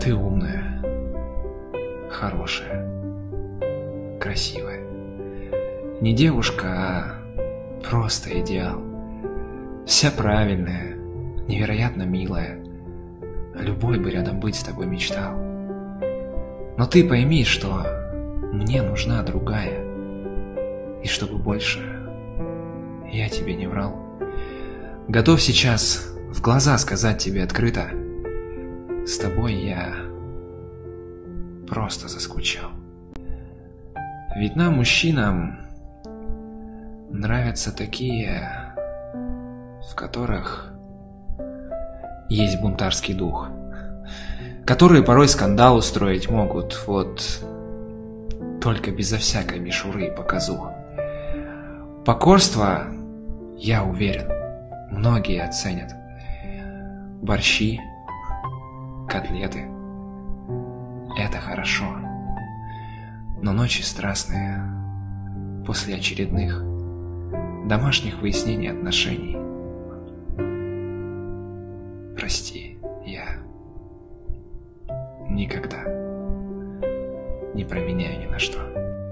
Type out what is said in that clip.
Ты умная, хорошая, красивая. Не девушка, а просто идеал. Вся правильная, невероятно милая. Любой бы рядом быть с тобой мечтал. Но ты пойми, что мне нужна другая. И чтобы больше я тебе не врал. Готов сейчас в глаза сказать тебе открыто: с тобой я просто заскучал. Ведь нам, мужчинам, нравятся такие, в которых есть бунтарский дух, которые порой скандал устроить могут, вот только безо всякой мишуры и показух. Покорство, я уверен, многие оценят. Борщи, котлеты — это хорошо. Но ночи страстные, после очередных домашних выяснений отношений. Прости, я никогда не променяю ни на что.